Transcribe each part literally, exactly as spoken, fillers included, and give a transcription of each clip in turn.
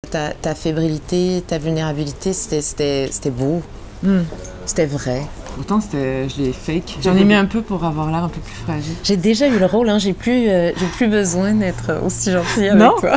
Ta, ta fébrilité, ta vulnérabilité, c'était beau. Mm. C'était vrai. Pourtant, je l'ai fake. J'en ai mis un peu pour avoir l'air un peu plus fragile. J'ai déjà eu le rôle, hein. J'ai plus, euh, j'ai plus besoin d'être aussi gentille avec non. toi.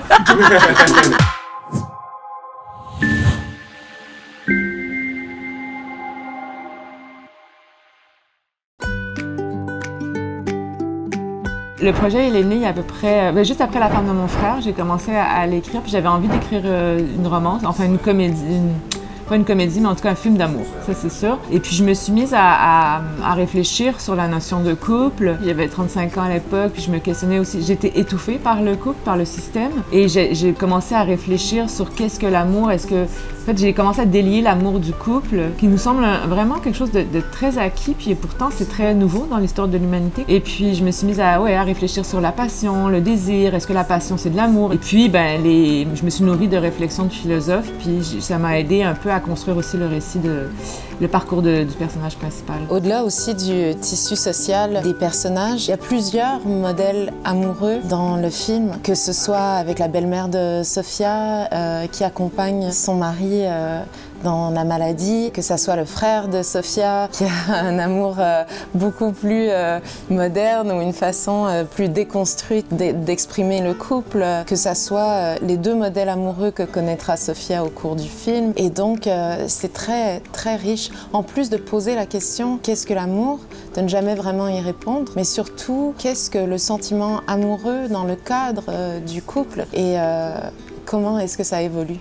Le projet, il est né il y a à peu près, ben, juste après la femme de mon frère. J'ai commencé à, à l'écrire, puis j'avais envie d'écrire euh, une romance, enfin une comédie, une, pas une comédie, mais en tout cas un film d'amour, ça c'est sûr. Et puis je me suis mise à, à, à réfléchir sur la notion de couple. J'avais trente-cinq ans à l'époque, puis je me questionnais aussi, j'étais étouffée par le couple, par le système. Et j'ai commencé à réfléchir sur qu'est-ce que l'amour, est-ce que... En fait, j'ai commencé à délier l'amour du couple, qui nous semble vraiment quelque chose de, de très acquis, puis pourtant c'est très nouveau dans l'histoire de l'humanité. Et puis je me suis mise à, ouais, à réfléchir sur la passion, le désir, est-ce que la passion c'est de l'amour? Et puis ben, les, je me suis nourrie de réflexions de philosophes, puis ça m'a aidé un peu à construire aussi le récit, de, le parcours de, du personnage principal. Au-delà aussi du tissu social des personnages, il y a plusieurs modèles amoureux dans le film, que ce soit avec la belle-mère de Sofia euh, qui accompagne son mari Euh, dans la maladie, que ça soit le frère de Sofia qui a un amour euh, beaucoup plus euh, moderne ou une façon euh, plus déconstruite d'exprimer le couple, que ça soit euh, les deux modèles amoureux que connaîtra Sofia au cours du film. Et donc euh, c'est très très riche, en plus de poser la question qu'est-ce que l'amour, de ne jamais vraiment y répondre, mais surtout qu'est-ce que le sentiment amoureux dans le cadre euh, du couple et euh, comment est-ce que ça évolue.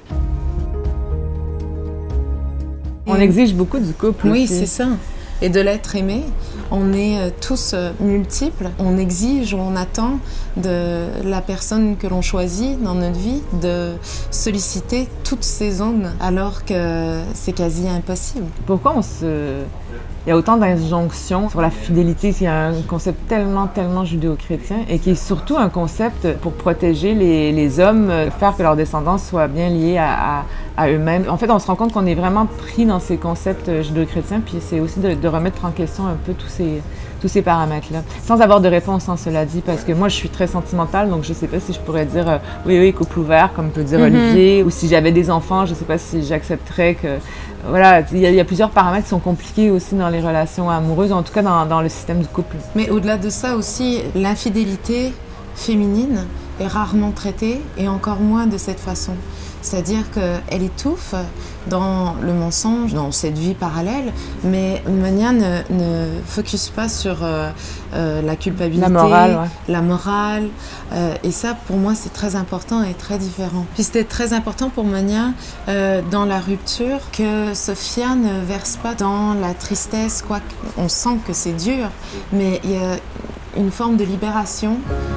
On exige beaucoup du couple. Oui, c'est ça. Et de l'être aimé. On est tous multiples. On exige ou on attend de la personne que l'on choisit dans notre vie de solliciter toutes ces zones, alors que c'est quasi impossible. Pourquoi on se... Il y a autant d'injonctions sur la fidélité, c'est un concept tellement, tellement judéo-chrétien et qui est surtout un concept pour protéger les, les hommes, faire que leur descendance soit bien liée à, à, à eux-mêmes. En fait, on se rend compte qu'on est vraiment pris dans ces concepts judéo-chrétiens, puis c'est aussi de, de remettre en question un peu tous ces, tous ces paramètres-là. Sans avoir de réponse, hein, cela dit, parce que moi, je suis très sentimentale, donc je ne sais pas si je pourrais dire euh, oui, oui, couple ouvert, comme peut dire mm-hmm. Olivier, ou si j'avais des enfants, je ne sais pas si j'accepterais que... Voilà, il y, y a plusieurs paramètres qui sont compliqués aussi dans les relations amoureuses, en tout cas dans, dans le système du couple. Mais au-delà de ça aussi, l'infidélité féminine est rarement traitée et encore moins de cette façon. C'est-à-dire qu'elle étouffe dans le mensonge, dans cette vie parallèle, mais Monia ne, ne focus pas sur euh, euh, la culpabilité, la morale, ouais. la morale euh, et ça pour moi c'est très important et très différent. Puis c'était très important pour Monia euh, dans la rupture que Sofia ne verse pas dans la tristesse, quoi on sent que c'est dur, mais il y a une forme de libération.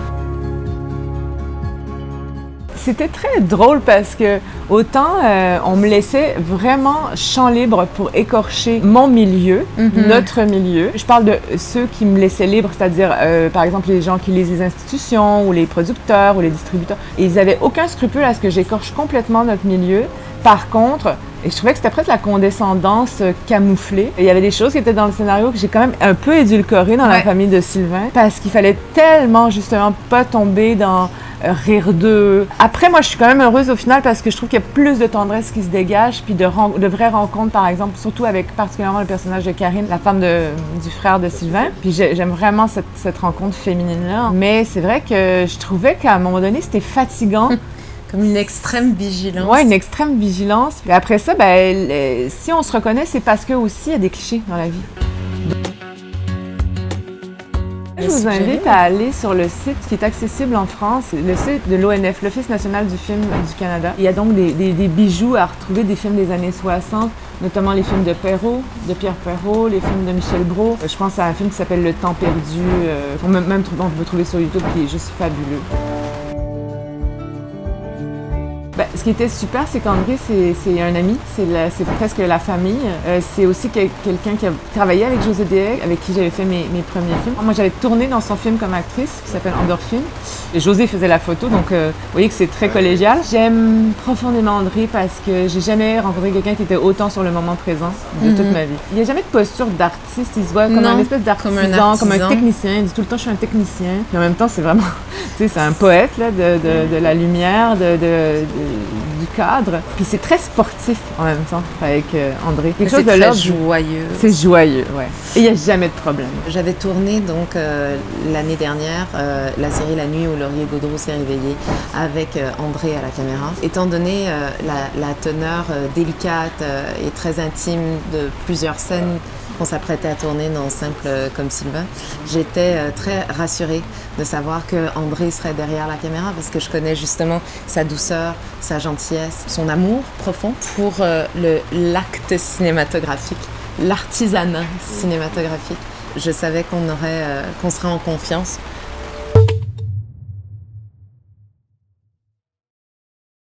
C'était très drôle parce que autant euh, on me laissait vraiment champ libre pour écorcher mon milieu, mm-hmm. notre milieu. Je parle de ceux qui me laissaient libre, c'est-à-dire euh, par exemple les gens qui lisent les institutions ou les producteurs ou les distributeurs. Et ils n'avaient aucun scrupule à ce que j'écorche complètement notre milieu. Par contre, et je trouvais que c'était presque la condescendance camouflée. Et il y avait des choses qui étaient dans le scénario que j'ai quand même un peu édulcorées dans ouais. la famille de Sylvain parce qu'il fallait tellement justement pas tomber dans euh, rire d'eux. Après, moi, je suis quand même heureuse au final parce que je trouve qu'il y a plus de tendresse qui se dégage puis de, de vraies rencontres, par exemple, surtout avec particulièrement le personnage de Karine, la femme de, du frère de Sylvain. Puis j'aime vraiment cette, cette rencontre féminine-là. Mais c'est vrai que je trouvais qu'à un moment donné, c'était fatigant. Comme une extrême vigilance. Oui, une extrême vigilance. Et après ça, ben, le, si on se reconnaît, c'est parce qu'il y a des clichés dans la vie. Je vous invite à aller sur le site qui est accessible en France, le site de l'O N F, l'Office national du film du Canada. Il y a donc des, des, des bijoux à retrouver, des films des années soixante, notamment les films de Perrault, de Pierre Perrault, les films de Michel Brault. Je pense à un film qui s'appelle Le Temps perdu, euh, qu'on même, même on peut trouver sur YouTube, qui est juste fabuleux. Ben, ce qui était super, c'est qu'André, c'est un ami, c'est presque la famille. Euh, c'est aussi que, quelqu'un qui a travaillé avec José Deshaies, avec qui j'avais fait mes, mes premiers films. Moi, j'avais tourné dans son film comme actrice, qui s'appelle Endorphine. Et José faisait la photo, donc euh, vous voyez que c'est très collégial. J'aime profondément André parce que j'ai jamais rencontré quelqu'un qui était autant sur le moment présent de mm-hmm. toute ma vie. Il n'y a jamais de posture d'artiste, il se voit comme non, un espèce d'artisan, comme, comme un technicien. Il dit tout le temps, je suis un technicien. Et en même temps, c'est vraiment, tu sais, c'est un poète là, de, de, de la lumière, de, de, de du cadre. Puis c'est très sportif en même temps avec euh, André. Quelque chose C'est de très l'ordre. joyeux. C'est joyeux, ouais. Et il n'y a jamais de problème. J'avais tourné donc euh, l'année dernière euh, la série La nuit où Laurier Gaudreau s'est réveillé avec euh, André à la caméra. Étant donné euh, la, la teneur euh, délicate euh, et très intime de plusieurs scènes qu'on s'apprêtait à tourner dans Simple comme Sylvain, j'étais euh, très rassurée de savoir que André serait derrière la caméra parce que je connais justement sa douceur, sa gentillesse, son amour profond pour euh, le l'acte cinématographique, l'artisanat cinématographique. Je savais qu'on aurait, euh, qu'on serait en confiance